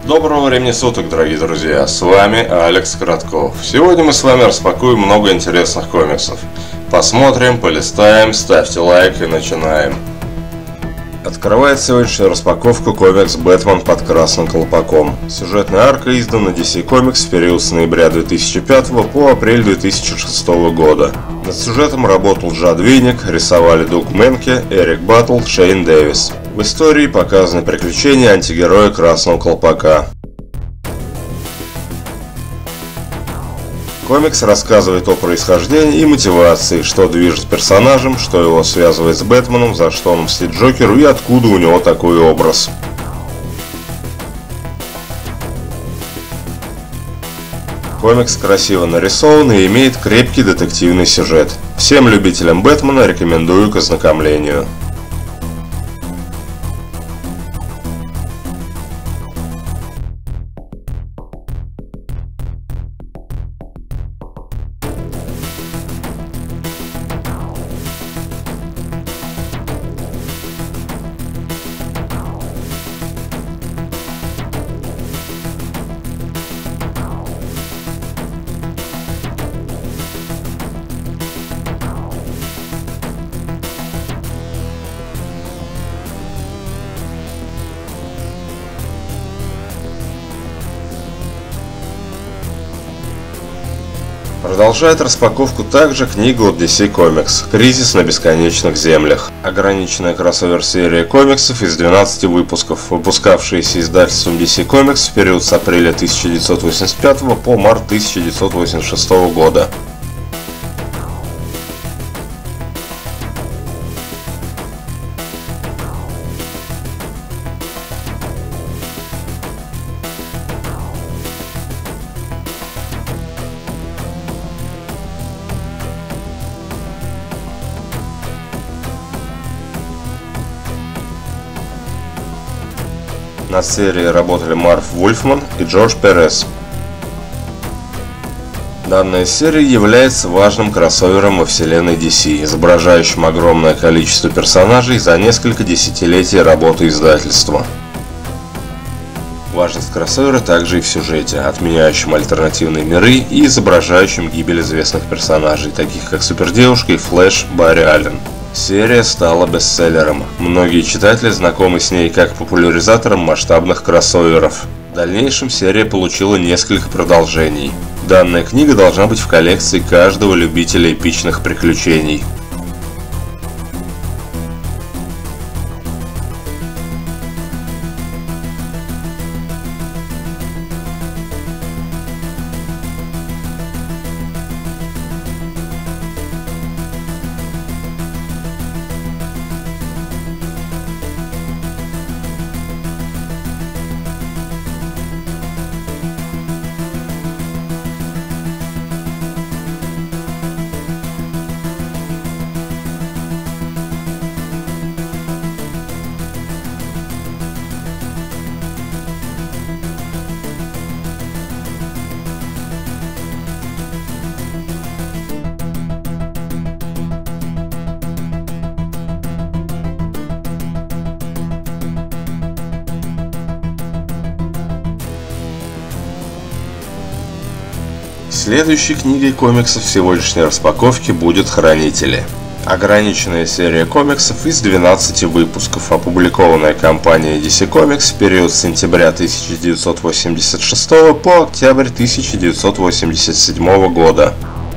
Доброго времени суток, дорогие друзья, с вами Алекс Коротков. Сегодня мы с вами распакуем много интересных комиксов. Посмотрим, полистаем, ставьте лайк и начинаем. Открывает сегодняшнюю распаковку комикс «Бэтмен под красным колпаком». Сюжетная арка издана DC Comics в период с ноября 2005 по апрель 2006 года. Над сюжетом работал Джад Винник, рисовали Дуг Менке, Эрик Баттл, Шейн Дэвис. В истории показаны приключения антигероя Красного Колпака. Комикс рассказывает о происхождении и мотивации, что движет персонажем, что его связывает с Бэтменом, за что он мстит Джокеру и откуда у него такой образ. Комикс красиво нарисован и имеет крепкий детективный сюжет. Всем любителям Бэтмена рекомендую к ознакомлению. Продолжает распаковку также книга от DC Comics «Кризис на бесконечных землях». Ограниченная кроссовер-серия комиксов из 12 выпусков, выпускавшаяся издательством DC Comics в период с апреля 1985 по март 1986 года. Над серией работали Марв Вульфман и Джордж Перес. Данная серия является важным кроссовером во вселенной DC, изображающим огромное количество персонажей за несколько десятилетий работы издательства. Важность кроссовера также и в сюжете, отменяющем альтернативные миры и изображающим гибель известных персонажей, таких как Супердевушка и Флэш Барри Аллен. Серия стала бестселлером. Многие читатели знакомы с ней как популяризатором масштабных кроссоверов. В дальнейшем серия получила несколько продолжений. Данная книга должна быть в коллекции каждого любителя эпичных приключений. Следующей книгой комиксов в сегодняшней распаковке будет «Хранители». Ограниченная серия комиксов из 12 выпусков, опубликованная компанией DC Comics в период с сентября 1986 по октябрь 1987 года.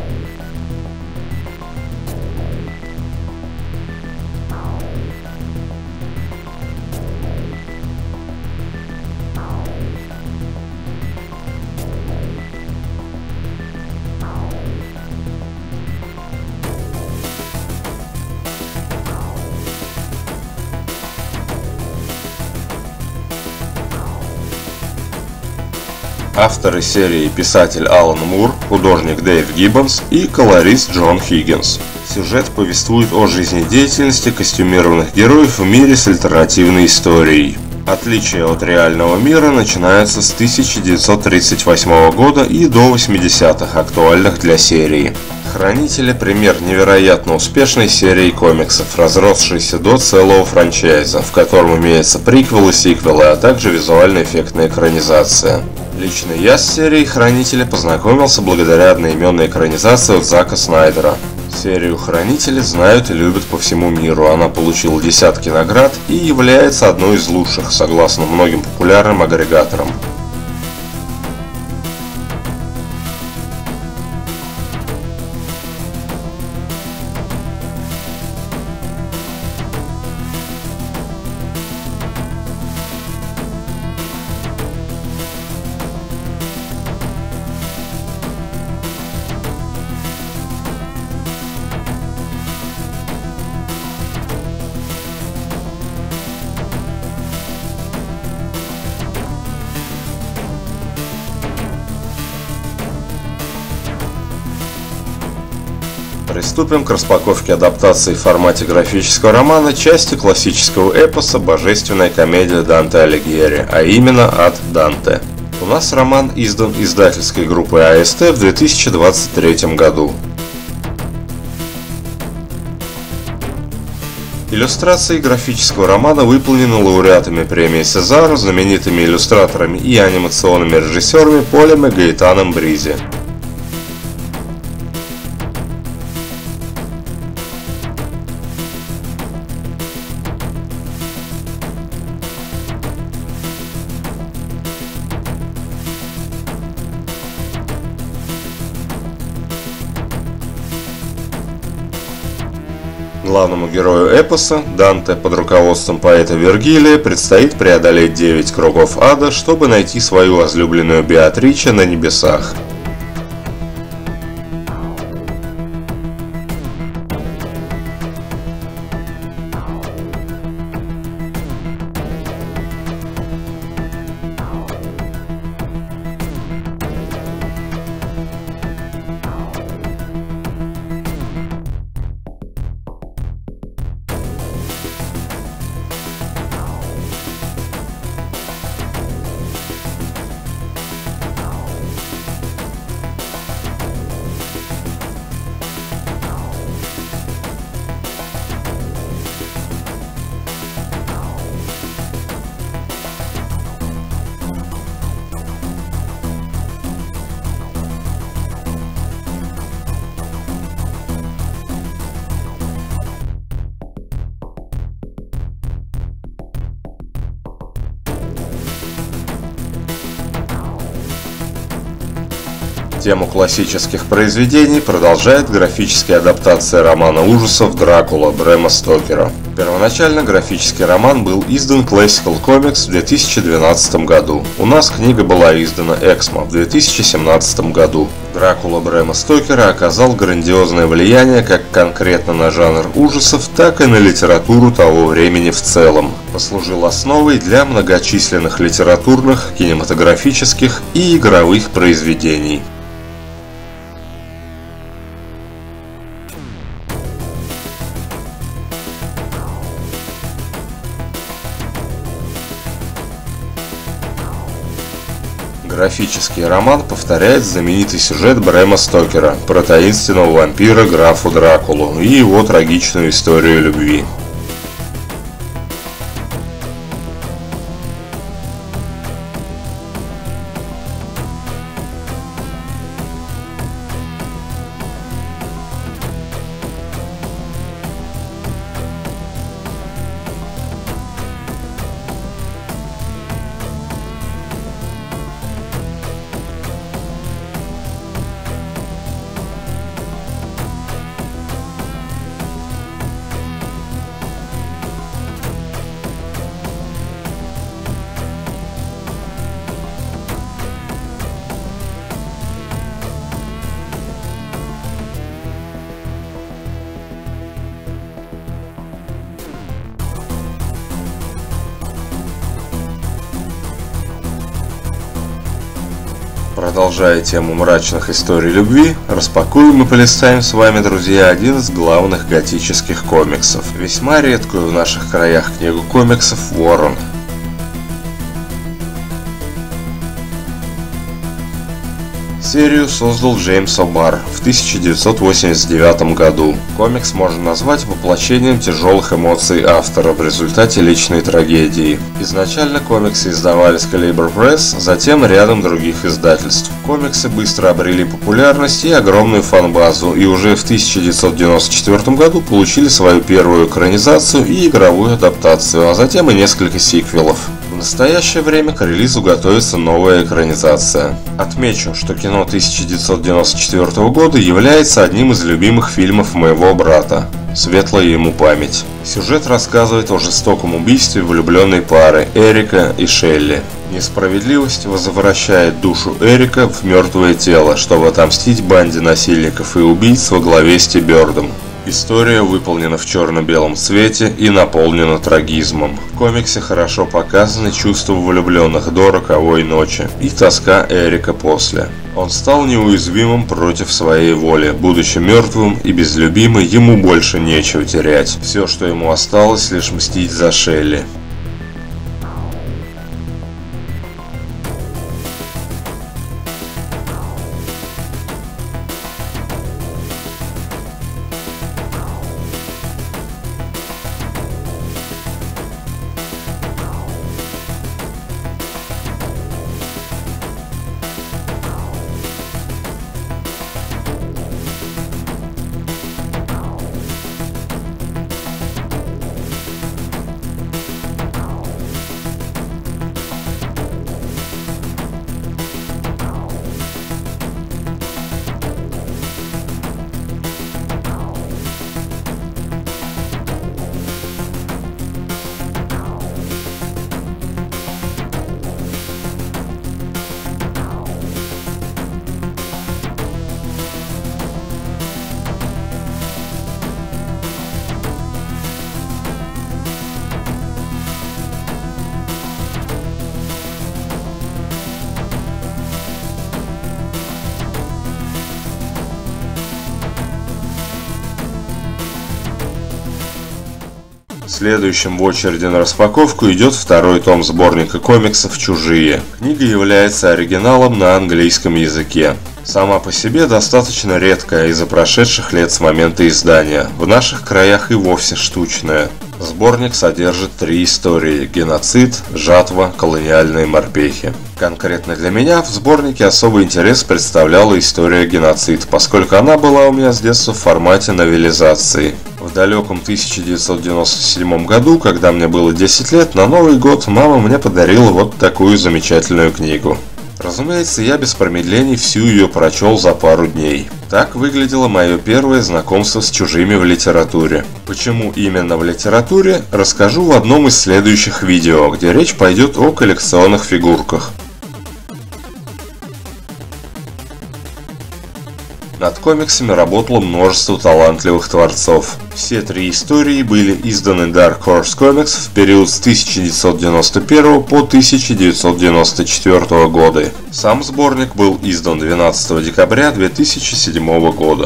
Авторы серии писатель Алан Мур, художник Дэйв Гиббонс и колорист Джон Хиггинс. Сюжет повествует о жизнедеятельности костюмированных героев в мире с альтернативной историей. Отличия от реального мира начинаются с 1938 года и до 80-х, актуальных для серии. Хранители – пример невероятно успешной серии комиксов, разросшейся до целого франчайза, в котором имеются приквелы, сиквелы, а также визуально-эффектная экранизация. Лично я с серией Хранители познакомился благодаря одноименной экранизации от Зака Снайдера. Серию Хранители знают и любят по всему миру, она получила десятки наград и является одной из лучших, согласно многим популярным агрегаторам. Приступим к распаковке адаптации в формате графического романа части классического эпоса «Божественная комедия Данте Алигьери», а именно от Данте. У нас роман издан издательской группой АСТ в 2023 году. Иллюстрации графического романа выполнены лауреатами премии Сезар, знаменитыми иллюстраторами и анимационными режиссерами Полем и Гаэтаном Бризи. Главному герою эпоса, Данте, под руководством поэта Вергилия, предстоит преодолеть 9 кругов ада, чтобы найти свою возлюбленную Беатриче на небесах. Тему классических произведений продолжает графическая адаптация романа ужасов «Дракула» Брэма Стокера. Первоначально графический роман был издан Classical Comics в 2012 году. У нас книга была издана Эксмо в 2017 году. «Дракула» Брэма Стокера оказал грандиозное влияние как конкретно на жанр ужасов, так и на литературу того времени в целом. Послужил основой для многочисленных литературных, кинематографических и игровых произведений. Графический роман повторяет знаменитый сюжет Брэма Стокера про таинственного вампира графа Дракулу и его трагичную историю любви. Продолжая тему мрачных историй любви, распакуем и полистаем с вами, друзья, один из главных готических комиксов. Весьма редкую в наших краях книгу комиксов «Ворон». Серию создал Джеймс О'Барр в 1989 году. Комикс можно назвать воплощением тяжелых эмоций автора в результате личной трагедии. Изначально комиксы издавались Caliber Press, затем рядом других издательств. Комиксы быстро обрели популярность и огромную фан-базу, и уже в 1994 году получили свою первую экранизацию и игровую адаптацию, а затем и несколько сиквелов. В настоящее время к релизу готовится новая экранизация. Отмечу, что кино 1994 года является одним из любимых фильмов моего брата. Светлая ему память. Сюжет рассказывает о жестоком убийстве влюбленной пары Эрика и Шелли. Несправедливость возвращает душу Эрика в мертвое тело, чтобы отомстить банде насильников и убийц во главе с Ти Бёрдом. История выполнена в черно-белом цвете и наполнена трагизмом. В комиксе хорошо показаны чувства влюбленных до роковой ночи и тоска Эрика после. Он стал неуязвимым против своей воли. Будучи мертвым и без любимой, ему больше нечего терять. Все, что ему осталось, лишь мстить за Шелли. Следующим в очереди на распаковку идет второй том сборника комиксов «Чужие». Книга является оригиналом на английском языке. Сама по себе достаточно редкая из-за прошедших лет с момента издания, в наших краях и вовсе штучная. Сборник содержит 3 истории – геноцид, жатва, колониальные морпехи. Конкретно для меня в сборнике особый интерес представляла история геноцид, поскольку она была у меня с детства в формате новелизации. В далеком 1997 году, когда мне было 10 лет, на Новый год мама мне подарила вот такую замечательную книгу. Разумеется, я без промедлений всю ее прочел за пару дней. Так выглядело мое первое знакомство с чужими в литературе. Почему именно в литературе, расскажу в одном из следующих видео, где речь пойдет о коллекционных фигурках. Над комиксами работало множество талантливых творцов. Все 3 истории были изданы Dark Horse Comics в период с 1991 по 1994 годы. Сам сборник был издан 12 декабря 2007 года.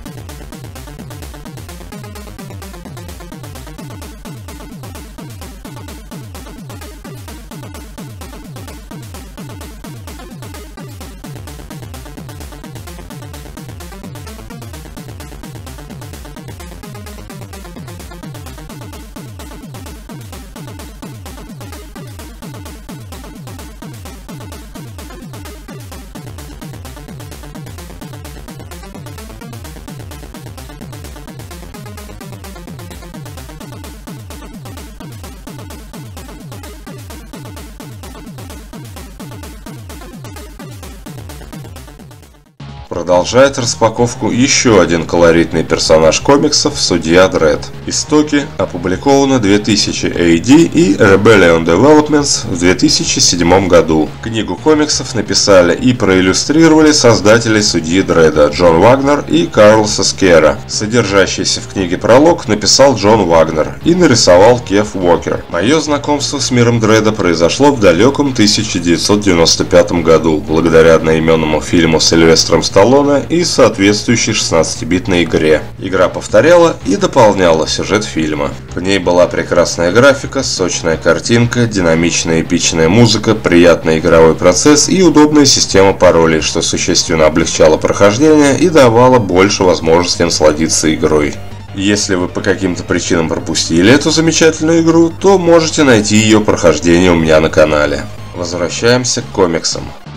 Продолжает распаковку еще один колоритный персонаж комиксов – Судья Дред. Истоки опубликованы 2000 AD и Rebellion Developments в 2007 году. Книгу комиксов написали и проиллюстрировали создатели Судьи Дредда Джон Вагнер и Карлос Эскера. Содержащийся в книге пролог написал Джон Вагнер и нарисовал Кеф Уокер. Мое знакомство с миром Дредда произошло в далеком 1995 году, благодаря одноименному фильму с Сильвестром Сталлоне Сталлоне и соответствующей 16-битной игре. Игра повторяла и дополняла сюжет фильма. В ней была прекрасная графика, сочная картинка, динамичная эпичная музыка, приятный игровой процесс и удобная система паролей, что существенно облегчало прохождение и давало больше возможностей насладиться игрой. Если вы по каким-то причинам пропустили эту замечательную игру, то можете найти ее прохождение у меня на канале. Возвращаемся к комиксам.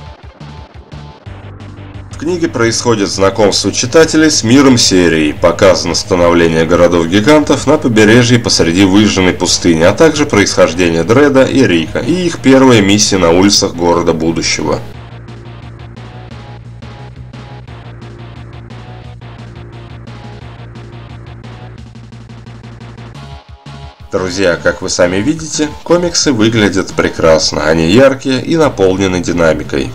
В книге происходит знакомство читателей с миром серии, показано становление городов-гигантов на побережье посреди выжженной пустыни, а также происхождение Дредда и Рика и их первая миссия на улицах города будущего. Друзья, как вы сами видите, комиксы выглядят прекрасно, они яркие и наполнены динамикой.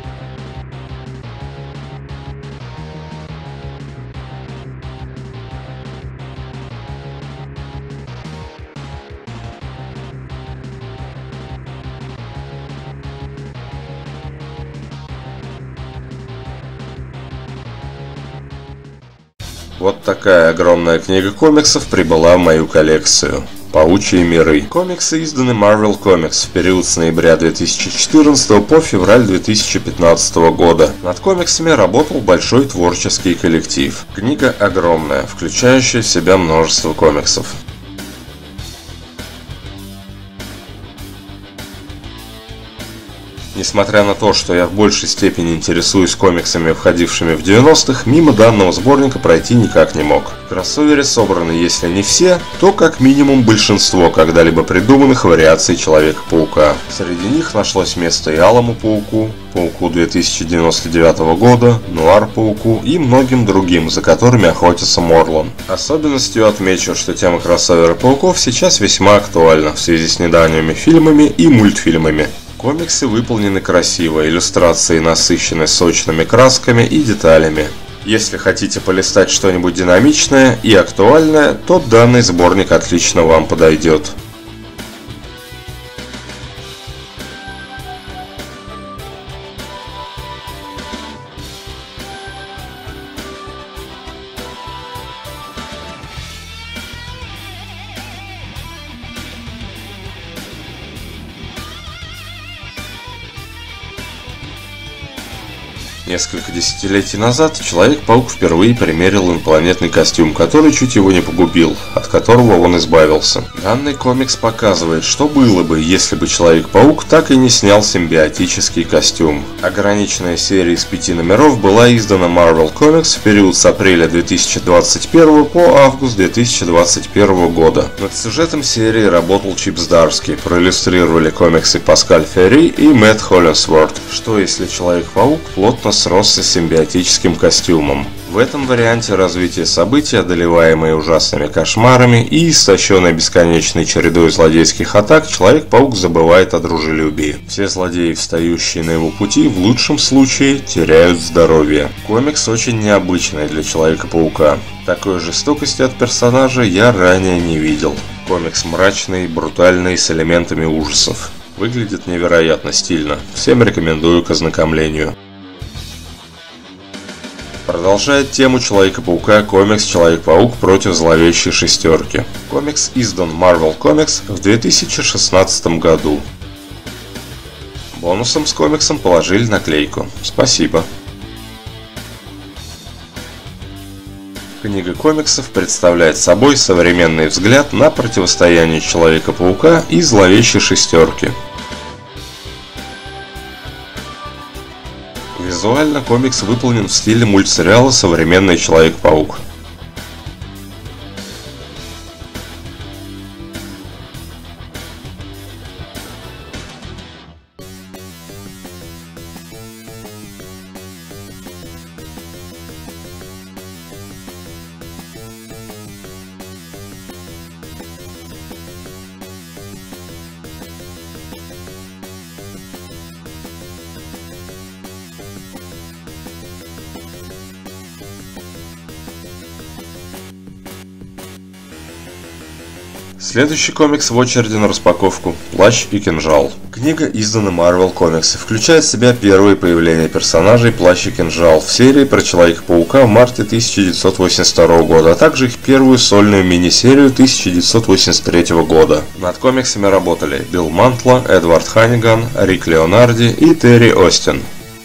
Вот такая огромная книга комиксов прибыла в мою коллекцию. Паучьи миры. Комиксы изданы Marvel Comics в период с ноября 2014 по февраль 2015 года. Над комиксами работал большой творческий коллектив. Книга огромная, включающая в себя множество комиксов. Несмотря на то, что я в большей степени интересуюсь комиксами, входившими в 90-х, мимо данного сборника пройти никак не мог. В кроссовере собраны, если не все, то как минимум большинство когда-либо придуманных вариаций Человека-паука. Среди них нашлось место и Алому Пауку, Пауку 2099 года, Нуар-Пауку и многим другим, за которыми охотится Морлан. Особенностью отмечу, что тема кроссовера пауков сейчас весьма актуальна в связи с недавними фильмами и мультфильмами. Комиксы выполнены красиво, иллюстрации насыщены сочными красками и деталями. Если хотите полистать что-нибудь динамичное и актуальное, то данный сборник отлично вам подойдет. Несколько десятилетий назад Человек-паук впервые примерил инопланетный костюм, который чуть его не погубил, от которого он избавился. Данный комикс показывает, что было бы, если бы Человек-паук так и не снял симбиотический костюм. Ограниченная серия из 5 номеров была издана Marvel Comics в период с апреля 2021 по август 2021 года. Над сюжетом серии работал Чип Здарский, проиллюстрировали комиксы Паскаль Ферри и Мэтт Холлинсворт. Что если Человек-паук плотно сросся с симбиотическим костюмом? В этом варианте развития событий, одолеваемые ужасными кошмарами и истощенной бесконечной чередой злодейских атак, Человек-паук забывает о дружелюбии. Все злодеи, встающие на его пути, в лучшем случае теряют здоровье. Комикс очень необычный для Человека-паука. Такой жестокости от персонажа я ранее не видел. Комикс мрачный, брутальный, с элементами ужасов. Выглядит невероятно стильно. Всем рекомендую к ознакомлению. Продолжает тему Человека-паука комикс «Человек-паук против зловещей шестерки». Комикс издан Marvel Comics в 2016 году. Бонусом с комиксом положили наклейку. Спасибо. Книга комиксов представляет собой современный взгляд на противостояние Человека-паука и зловещей шестерки. Визуально комикс выполнен в стиле мультсериала «Современный Человек-паук». Следующий комикс в очереди на распаковку – «Плащ и кинжал». Книга издана Marvel Comics и включает в себя первые появления персонажей Плащ и Кинжал в серии про Человека-паука в марте 1982 года, а также их первую сольную мини-серию 1983 года. Над комиксами работали Билл Мантло, Эдвард Ханниган, Рик Леонарди и Терри Остин.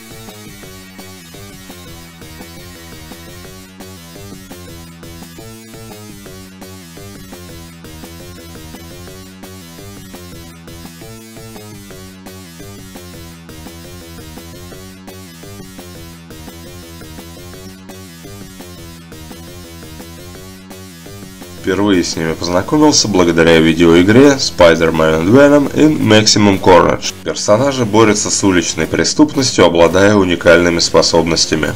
Впервые с ними познакомился благодаря видеоигре Spider-Man and Venom in Maximum Carnage. Персонажи борются с уличной преступностью, обладая уникальными способностями.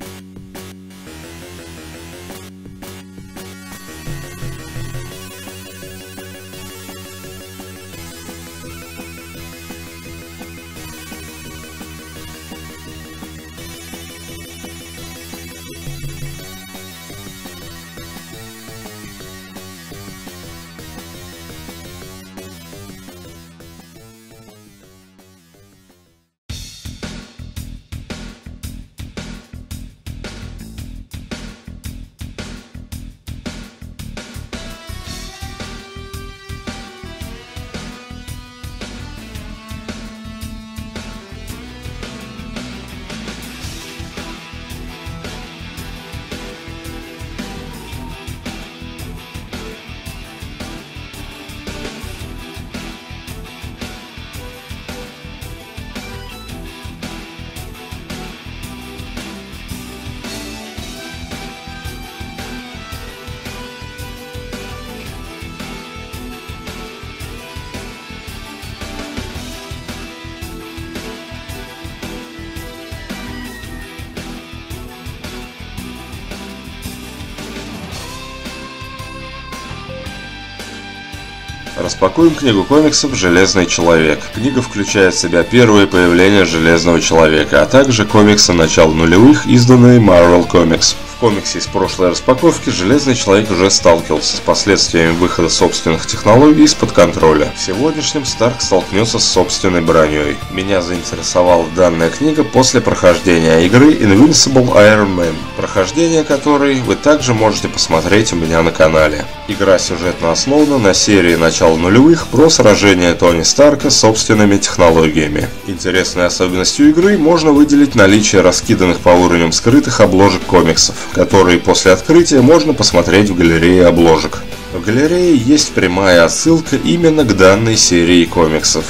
Распакуем книгу комиксов «Железный человек». Книга включает в себя первые появления Железного человека, а также комиксы начала нулевых, изданные Marvel Comics. В комиксе из прошлой распаковки Железный человек уже сталкивался с последствиями выхода собственных технологий из-под контроля. В сегодняшнем Старк столкнется с собственной броней. Меня заинтересовала данная книга после прохождения игры Invincible Iron Man, прохождение которой вы также можете посмотреть у меня на канале. Игра сюжетно основана на серии начала нулевых про сражение Тони Старка с собственными технологиями. Интересной особенностью игры можно выделить наличие раскиданных по уровням скрытых обложек комиксов, которые после открытия можно посмотреть в галерее обложек. В галерее есть прямая отсылка именно к данной серии комиксов.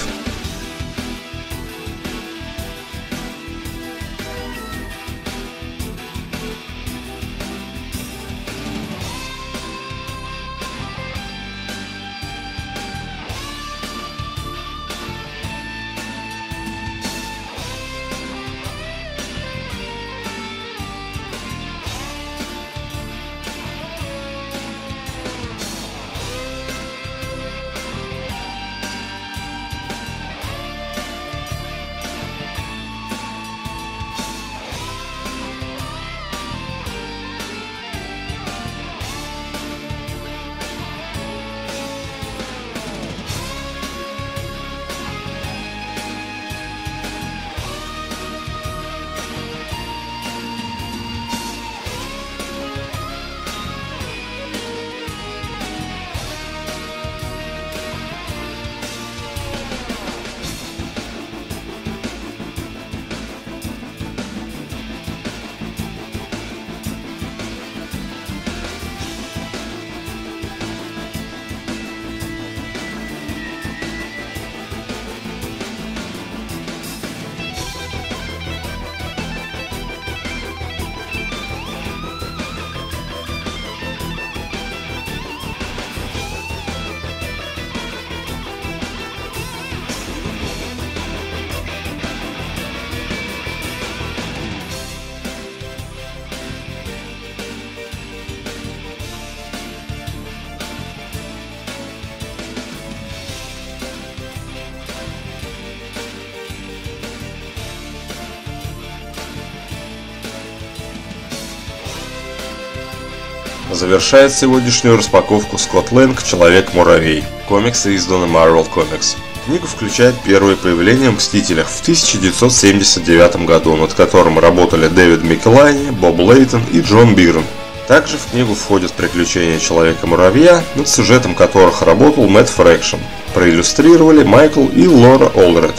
Завершает сегодняшнюю распаковку Скотт Лэнг «Человек-муравей». Комиксы изданы Marvel Comics. Книга включает первое появление Мстителей в 1979 году, над которым работали Дэвид Микелани, Боб Лейтон и Джон Бирн. Также в книгу входят приключения Человека-муравья, над сюжетом которых работал Мэтт Фрэкшн. Проиллюстрировали Майкл и Лора Олдред.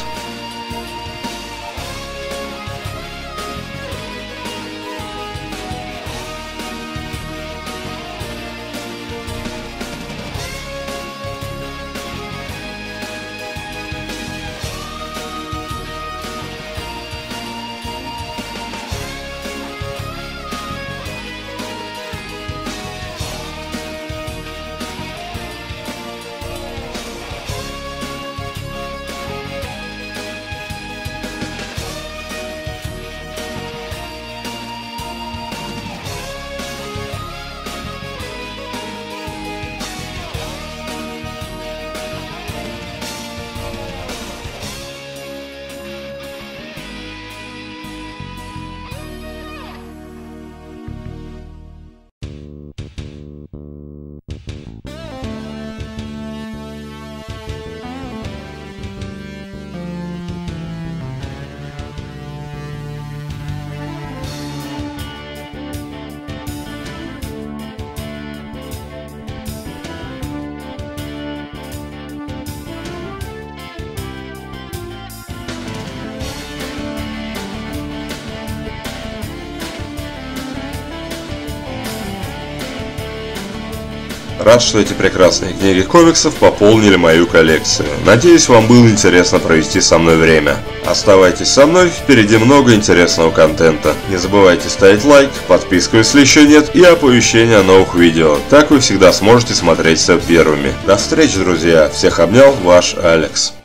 Рад, что эти прекрасные книги комиксов пополнили мою коллекцию. Надеюсь, вам было интересно провести со мной время. Оставайтесь со мной, впереди много интересного контента. Не забывайте ставить лайк, подписку, если еще нет, и оповещения о новых видео. Так вы всегда сможете смотреть все первыми. До встречи, друзья. Всех обнял, ваш Алекс.